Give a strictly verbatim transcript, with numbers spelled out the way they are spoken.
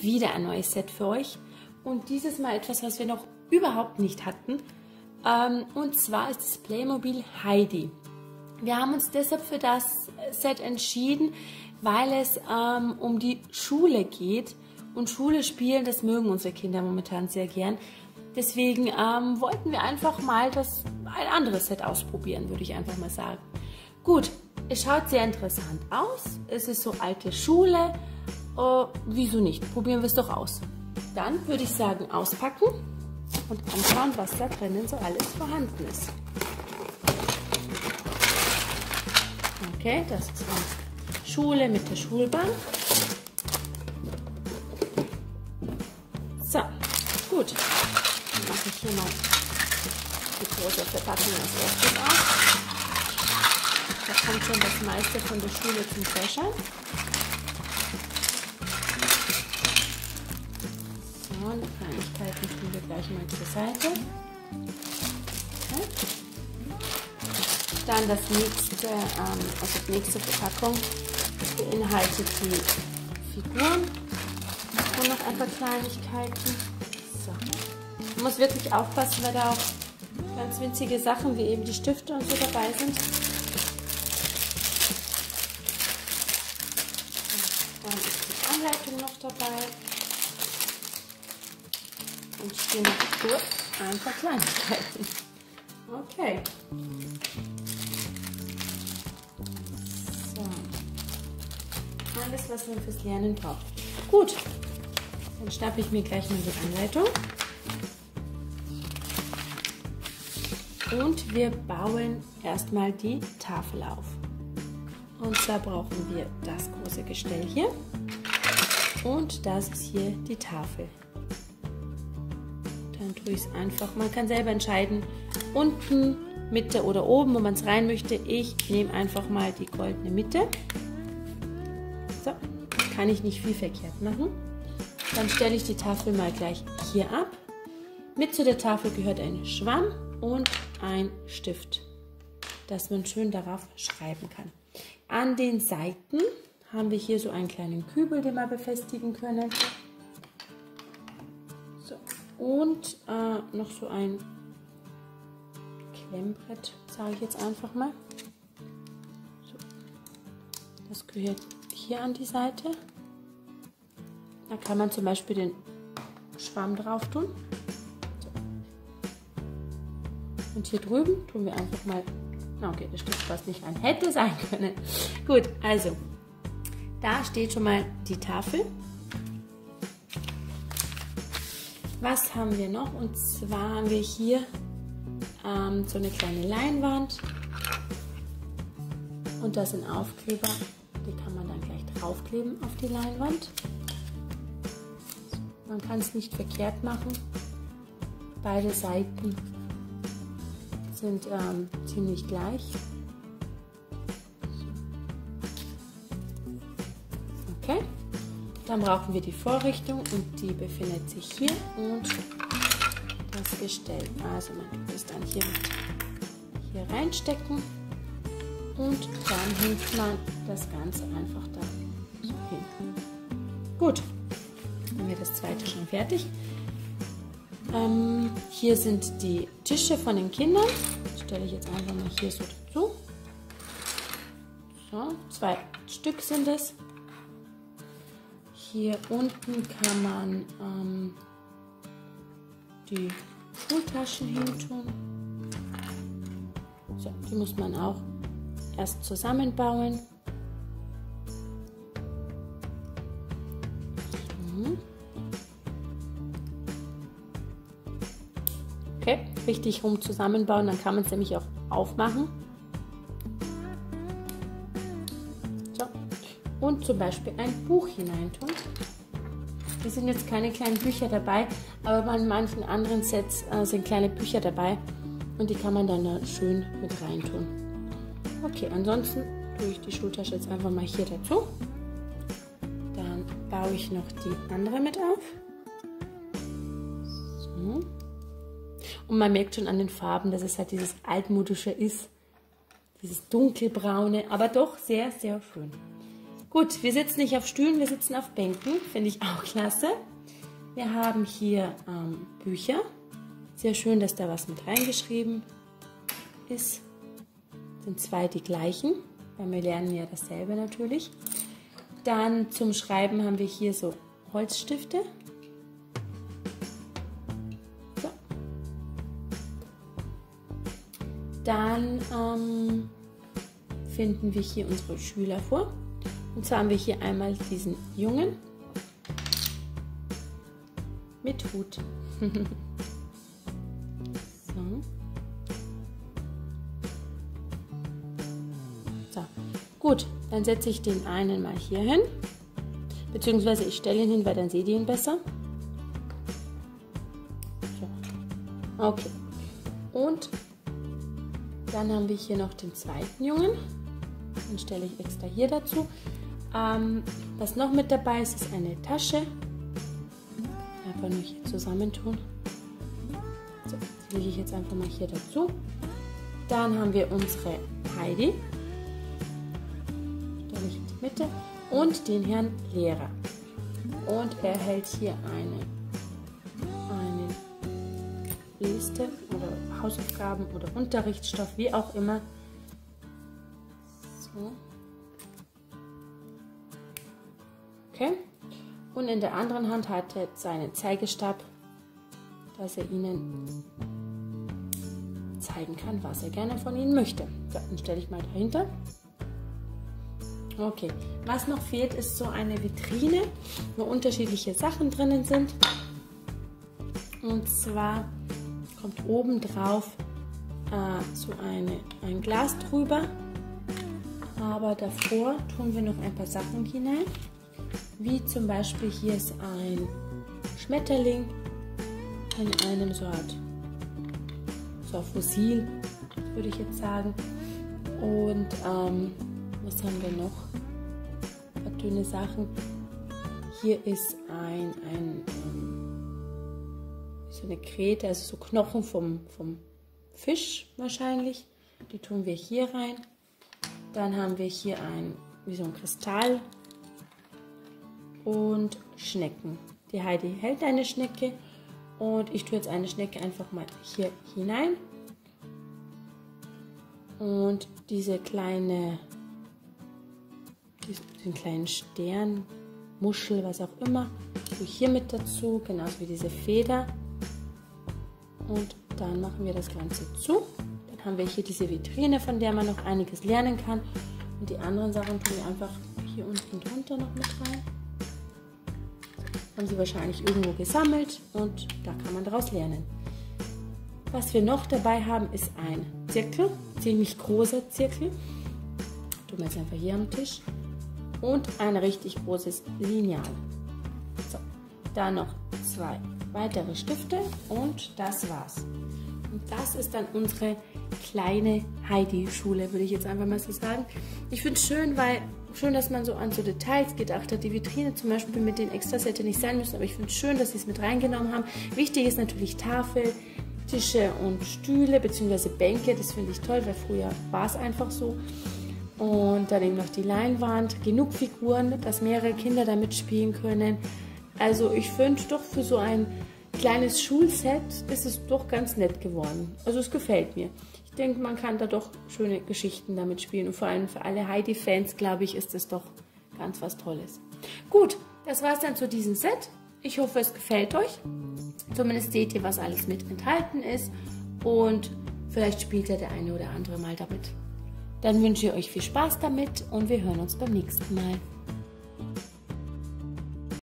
Und wieder ein neues Set für euch. Und dieses Mal etwas, was wir noch überhaupt nicht hatten. Ähm, und zwar ist das Playmobil Heidi. Wir haben uns deshalb für das Set entschieden, weil es ähm, um die Schule geht. Und Schule spielen, das mögen unsere Kinder momentan sehr gern. Deswegen ähm, wollten wir einfach mal das, ein anderes Set ausprobieren, würde ich einfach mal sagen. Gut, es schaut sehr interessant aus. Es ist so alte Schule. Äh, wieso nicht? Probieren wir es doch aus. Dann würde ich sagen, auspacken und anschauen, was da drinnen so alles vorhanden ist. Okay, das ist eine Schule mit der Schulbank. So, gut. Dann mache ich hier mal die große Verpackung als erstes auf. Da kommt schon das meiste von der Schule zum Vorschein. So, die Kleinigkeiten tun wir gleich mal zur Seite. Okay. Dann das nächste, ähm, also die nächste Verpackung beinhaltet die Figuren und noch ein paar Kleinigkeiten. So. Man muss wirklich aufpassen, weil da auch ganz winzige Sachen wie eben die Stifte und so dabei sind. Dann ist die Anleitung noch dabei. Und hier noch kurz ein paar Kleinigkeiten. Okay. So. Alles, was man fürs Lernen braucht. Gut. Dann schnappe ich mir gleich mal die Anleitung. Und wir bauen erstmal die Tafel auf. Und zwar brauchen wir das große Gestell hier. Und das ist hier die Tafel. Dann tue ich es einfach. Man kann selber entscheiden, unten, Mitte oder oben, wo man es rein möchte. Ich nehme einfach mal die goldene Mitte. So, kann ich nicht viel verkehrt machen. Dann stelle ich die Tafel mal gleich hier ab. Mit zu der Tafel gehört ein Schwamm und ein Stift, dass man schön darauf schreiben kann. An den Seiten haben wir hier so einen kleinen Kübel, den wir befestigen können. So. Und äh, noch so ein Klemmbrett, sage ich jetzt einfach mal. So. Das gehört hier an die Seite. Da kann man zum Beispiel den Schwamm drauf tun. So. Und hier drüben tun wir einfach mal, okay, das Stift passt nicht rein, hätte sein können. Gut, also, da steht schon mal die Tafel. Was haben wir noch? Und zwar haben wir hier ähm, so eine kleine Leinwand. Und da sind Aufkleber, die kann man dann gleich draufkleben auf die Leinwand. Man kann es nicht verkehrt machen. Beide Seiten sind ähm, ziemlich gleich. Okay, dann brauchen wir die Vorrichtung und die befindet sich hier und das Gestell. Also man kann es dann hier, hier reinstecken und dann hängt man das Ganze einfach da so hin. Gut, dann haben wir das zweite schon fertig. Ähm, hier sind die Tische von den Kindern. Das stelle ich jetzt einfach mal hier so dazu. So, zwei Stück sind es. Hier unten kann man ähm, die Schultaschen hin tun. So, die muss man auch erst zusammenbauen. Mhm. Okay, richtig rum zusammenbauen, dann kann man es nämlich auch aufmachen. So. Und zum Beispiel ein Buch hineintun. Hier sind jetzt keine kleinen Bücher dabei, aber bei manchen anderen Sets äh, sind kleine Bücher dabei und die kann man dann da schön mit reintun. Okay, ansonsten tue ich die Schultasche jetzt einfach mal hier dazu. Dann baue ich noch die andere mit auf. So. Und man merkt schon an den Farben, dass es halt dieses altmodische ist. Dieses dunkelbraune, aber doch sehr, sehr schön. Gut, wir sitzen nicht auf Stühlen, wir sitzen auf Bänken. Finde ich auch klasse. Wir haben hier ähm, Bücher. Sehr schön, dass da was mit reingeschrieben ist. Sind zwei die gleichen, weil wir lernen ja dasselbe natürlich. Dann zum Schreiben haben wir hier so Holzstifte. So. Dann ähm, finden wir hier unsere Schüler vor. Und zwar haben wir hier einmal diesen Jungen mit Hut. So. So. Gut, dann setze ich den einen mal hier hin. Beziehungsweise ich stelle ihn hin, weil dann seht ihr ihn besser. So. Okay. Und dann haben wir hier noch den zweiten Jungen. Den stelle ich extra hier dazu. Ähm, was noch mit dabei ist, ist eine Tasche. Einfach nur hier zusammentun. So, die lege ich jetzt einfach mal hier dazu. Dann haben wir unsere Heidi. Stelle ich in die Mitte. Und den Herrn Lehrer. Und er hält hier eine, eine Liste oder Hausaufgaben oder Unterrichtsstoff, wie auch immer. So. Okay. Und in der anderen Hand hat er seinen Zeigestab, dass er Ihnen zeigen kann, was er gerne von Ihnen möchte. So, dann stelle ich mal dahinter. Okay, was noch fehlt, ist so eine Vitrine, wo unterschiedliche Sachen drinnen sind. Und zwar kommt oben drauf äh, so eine, ein Glas drüber. Aber davor tun wir noch ein paar Sachen hinein. Wie zum Beispiel hier ist ein Schmetterling in einem so Art so Fossil, würde ich jetzt sagen. Und ähm, was haben wir noch? Ein paar dünne Sachen. Hier ist ein, ein ähm, so eine Krete, also so Knochen vom, vom Fisch wahrscheinlich. Die tun wir hier rein. Dann haben wir hier ein, wie so ein Kristall und Schnecken. Die Heidi hält eine Schnecke und ich tue jetzt eine Schnecke einfach mal hier hinein. Und diese kleine, diesen kleinen Stern, Muschel, was auch immer, tue ich hier mit dazu, genauso wie diese Feder. Und dann machen wir das Ganze zu. Dann haben wir hier diese Vitrine, von der man noch einiges lernen kann. Und die anderen Sachen tun wir einfach hier unten drunter noch mit rein. Haben sie wahrscheinlich irgendwo gesammelt und da kann man daraus lernen. Was wir noch dabei haben, ist ein Zirkel, ziemlich großer Zirkel. Tun wir jetzt einfach hier am Tisch. Und ein richtig großes Lineal. So, dann noch zwei weitere Stifte und das war's. Und das ist dann unsere kleine Heidi-Schule, würde ich jetzt einfach mal so sagen. Ich finde es schön, weil schön, dass man so an so Details gedacht hat. Die Vitrine zum Beispiel mit den Extras hätte nicht sein müssen, aber ich finde es schön, dass sie es mit reingenommen haben. Wichtig ist natürlich Tafel, Tische und Stühle bzw. Bänke. Das finde ich toll, weil früher war es einfach so. Und dann eben noch die Leinwand, genug Figuren, dass mehrere Kinder da mitspielen können. Also ich finde doch für so ein kleines Schulset ist es doch ganz nett geworden. Also es gefällt mir. Ich denke, man kann da doch schöne Geschichten damit spielen. Und vor allem für alle Heidi-Fans, glaube ich, ist es doch ganz was Tolles. Gut, das war es dann zu diesem Set. Ich hoffe, es gefällt euch. Zumindest seht ihr, was alles mit enthalten ist. Und vielleicht spielt ja der eine oder andere mal damit. Dann wünsche ich euch viel Spaß damit und wir hören uns beim nächsten Mal.